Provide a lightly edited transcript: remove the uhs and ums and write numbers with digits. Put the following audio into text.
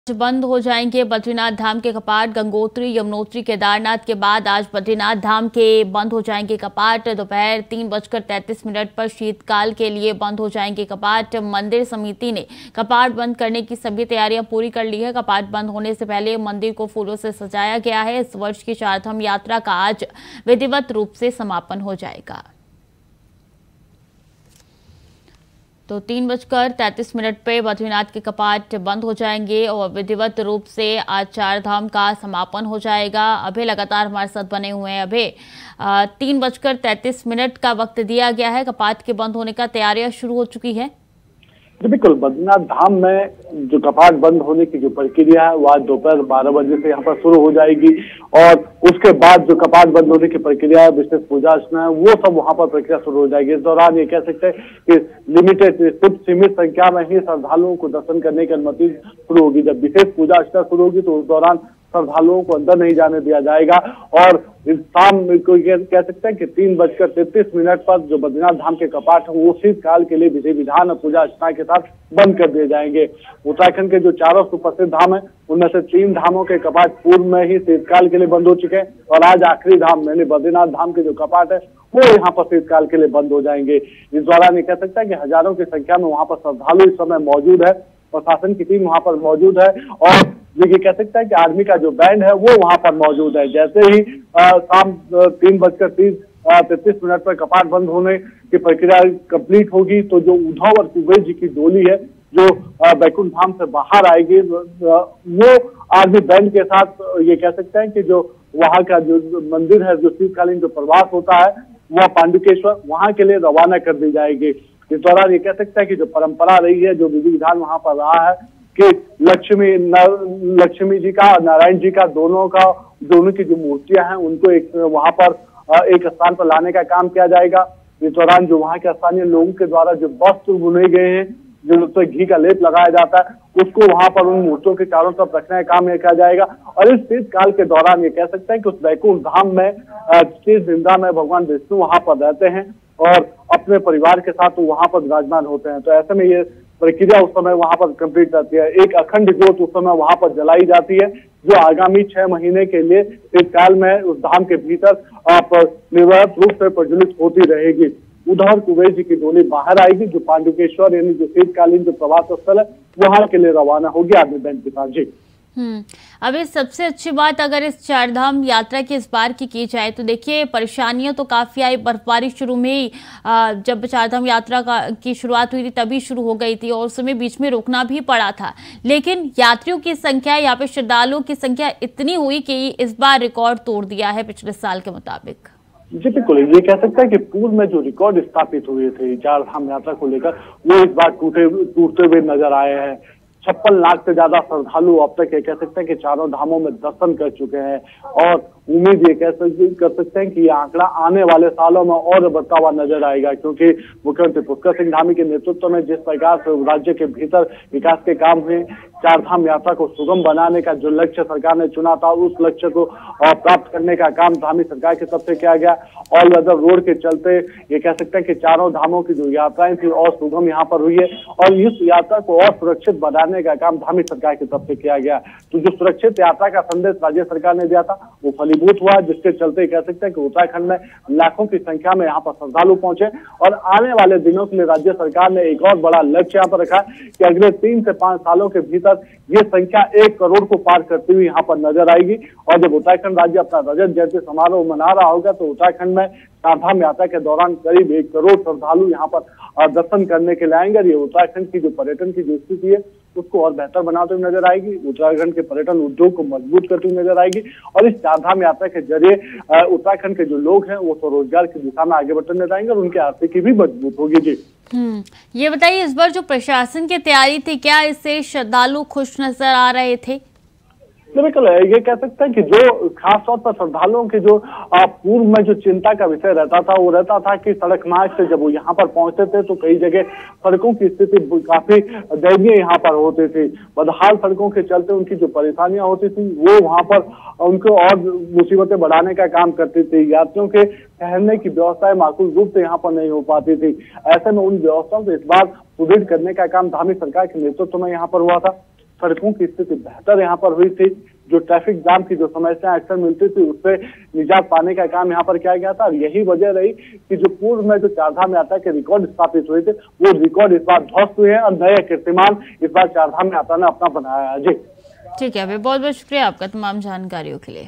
बंद हो जाएंगे बद्रीनाथ धाम के कपाट। गंगोत्री, यमुनोत्री, केदारनाथ के बाद आज बद्रीनाथ धाम के बंद हो जाएंगे कपाट। दोपहर 3:33 पर शीतकाल के लिए बंद हो जाएंगे कपाट। मंदिर समिति ने कपाट बंद करने की सभी तैयारियां पूरी कर ली है। कपाट बंद होने से पहले मंदिर को फूलों से सजाया गया है। इस वर्ष की चारधाम यात्रा का आज विधिवत रूप से समापन हो जाएगा। तो 3:33 पे बद्रीनाथ के कपाट बंद हो जाएंगे और विधिवत रूप से आज चारधाम का समापन हो जाएगा। अभी लगातार हमारे साथ बने हुए हैं। अभी 3:33 का वक्त दिया गया है। कपाट के बंद होने का तैयारियां शुरू हो चुकी है। बिल्कुल, बद्रीनाथ धाम में जो कपाट बंद होने की जो प्रक्रिया है वो आज दोपहर 12 बजे से यहाँ पर शुरू हो जाएगी और उसके बाद जो कपाट बंद होने की प्रक्रिया है, विशेष पूजा अर्चना है, वो सब वहाँ पर प्रक्रिया शुरू हो जाएगी। इस दौरान ये कह सकते हैं कि लिमिटेड, सिर्फ सीमित संख्या में ही श्रद्धालुओं को दर्शन करने की अनुमति शुरू होगी। जब विशेष पूजा अर्चना शुरू होगी तो उस दौरान श्रद्धालुओं को अंदर नहीं जाने दिया जाएगा और शाम को कह सकते हैं कि 3:33 पर जो बद्रीनाथ धाम के कपाट है वो शीतकाल के लिए विधि विधान और पूजा अर्चना के साथ बंद कर दिए जाएंगे। उत्तराखंड के जो चारों सुप्रसिद्ध धाम है उनमें से 3 धामों के कपाट पूर्व में ही शीतकाल के लिए बंद हो चुके हैं और आज आखिरी धाम यानी बद्रीनाथ धाम के जो कपाट है वो यहाँ पर शीतकाल के लिए बंद हो जाएंगे। इस दौरान ये कह सकते हैं कि हजारों की संख्या में वहाँ पर श्रद्धालु इस समय मौजूद है। प्रशासन की टीम वहाँ पर मौजूद है और ये कह सकता है कि आर्मी का जो बैंड है वो वहाँ पर मौजूद है। जैसे ही शाम 3:33 पर कपाट बंद होने की प्रक्रिया कंप्लीट होगी तो जो उद्धव और कुबेर जी की डोली है जो बैकुंठ धाम से बाहर आएगी वो आर्मी बैंड के साथ ये कह सकते हैं कि जो वहाँ का जो मंदिर है, जो शीतकालीन जो प्रवास होता है वह पांडुकेश्वर, वहाँ के लिए रवाना कर दी जाएगी। इस दौरान ये कह सकता है कि जो परंपरा रही है, जो विधि विधान वहाँ पर रहा है कि लक्ष्मी जी का, नारायण जी का, दोनों की जो मूर्तियां हैं उनको एक वहां पर एक स्थान पर लाने का काम किया जाएगा। इस दौरान जो वहां के स्थानीय लोगों के द्वारा जो वस्त्र बुने गए हैं, जो उस पर घी का लेप लगाया जाता है, उसको वहां पर उन मूर्तियों के चारों तरफ रखने का काम किया जाएगा। और इस शीतकाल के दौरान ये कह सकते हैं कि उस बैकुंठ धाम में शीत निंदा में भगवान विष्णु वहां पर रहते हैं और अपने परिवार के साथ वहां पर विराजमान होते हैं। तो ऐसे में ये प्रक्रिया उस समय वहां पर कंप्लीट रहती है। एक अखंड ज्योत उस समय वहां पर जलाई जाती है जो आगामी 6 महीने के लिए शीतकाल में उस धाम के भीतर निर्विघ्न रूप से प्रज्वलित होती रहेगी। उधर कुबेर जी की डोली बाहर आएगी जो पांडुकेश्वर यानी जो शीतकालीन जो प्रवास स्थल है वहां के लिए रवाना होगी आर्मी बैंड के साथ। जी अभी सबसे अच्छी बात अगर इस चारधाम यात्रा की इस बार की जाए तो देखिए परेशानियां तो काफी आई। बर्फबारी शुरू में ही जब चारधाम यात्रा की शुरुआत हुई थी तभी शुरू हो गई थी और उस समय बीच में रुकना भी पड़ा था, लेकिन यात्रियों की संख्या, यहाँ पे श्रद्धालुओं की संख्या इतनी हुई कि इस बार रिकॉर्ड तोड़ दिया है पिछले साल के मुताबिक। जी बिल्कुल, ये कह सकता है कि पूर्व में जो रिकॉर्ड स्थापित हुए थे चारधाम यात्रा को लेकर वो इस बार टूटते हुए नजर आए हैं। 56 लाख से ज्यादा श्रद्धालु अब तक ये कह सकते हैं कि चारों धामों में दर्शन कर चुके हैं और उम्मीद ये कर सकते हैं कि ये आंकड़ा आने वाले सालों में और बढ़ता हुआ नजर आएगा, क्योंकि मुख्यमंत्री पुष्कर सिंह धामी के नेतृत्व में जिस प्रकार से राज्य के भीतर विकास के काम हुए, चारधाम यात्रा को सुगम बनाने का जो लक्ष्य सरकार ने चुना था उस लक्ष्य को प्राप्त करने का काम धामी सरकार की तरफ से किया गया। ऑल वेदर रोड के चलते ये कह सकते हैं कि चारों धामों की जो यात्राएं थी और सुगम यहाँ पर हुई है और इस यात्रा को और सुरक्षित बनाने का काम धामी सरकार की तरफ से किया गया। तो जो सुरक्षित यात्रा का संदेश राज्य सरकार ने दिया था वो फलीभूत हुआ, जिसके चलते कह सकते हैं कि उत्तराखंड में लाखों की संख्या में यहाँ पर श्रद्धालु पहुंचे और आने वाले दिनों के लिए राज्य सरकार ने एक और बड़ा लक्ष्य यहाँ पर रखा कि अगले 3 से 5 सालों के भीतर ये संख्या 1 करोड़ को पार करती हुई यहाँ पर नजर आएगी। और जब उत्तराखंड राज्य अपना रजत जयंती समारोह मना रहा होगा तो उत्तराखंड में चारधाम यात्रा के दौरान करीब 1 करोड़ श्रद्धालु यहाँ पर दर्शन करने के लिए आएंगे। ये उत्तराखंड की जो पर्यटन की जो स्थिति है उसको और बेहतर बनाते हुए नजर आएगी, उत्तराखंड के पर्यटन उद्योग को मजबूत करती हुई नजर आएगी और इस चारधाम यात्रा के जरिए उत्तराखंड के जो लोग हैं वो स्वरोजगार की दिशा में आगे बढ़ते नजर आएंगे और उनकी आर्थिकी भी मजबूत होगी। जी ये बताइए इस बार जो प्रशासन की तैयारी थी, क्या इससे श्रद्धालु खुश नजर आ रहे थे? बिल्कुल, ये कह सकते हैं कि जो खास तौर पर श्रद्धालुओं के जो पूर्व में जो चिंता का विषय रहता था वो रहता था कि सड़क मार्ग से जब वो यहाँ पर पहुंचते थे तो कई जगह सड़कों की स्थिति काफी दयनीय यहाँ पर होती थी। बदहाल सड़कों के चलते उनकी जो परेशानियां होती थी वो वहाँ पर उनको और मुसीबतें बढ़ाने का काम करती थी। यात्रियों के ठहरने की व्यवस्थाएं माकूल रूप से यहाँ पर नहीं हो पाती थी। ऐसे में उन व्यवस्थाओं को इस बार सुदृढ़ करने का काम धामी सरकार के नेतृत्व में यहाँ पर हुआ था। सड़कों की स्थिति बेहतर यहाँ पर हुई थी। जो ट्रैफिक जाम की जो समस्याएं अक्सर मिलती थी उससे निजात पाने का काम यहाँ पर किया गया था। और यही वजह रही कि जो पूर्व में जो चारधाम यात्रा के रिकॉर्ड स्थापित हुए थे वो रिकॉर्ड इस बार ध्वस्त हुए हैं और नए कीर्तिमान इस बार चारधाम यात्रा ने अपना बनाया है। जी ठीक है, बहुत बहुत शुक्रिया आपका तमाम जानकारियों के लिए।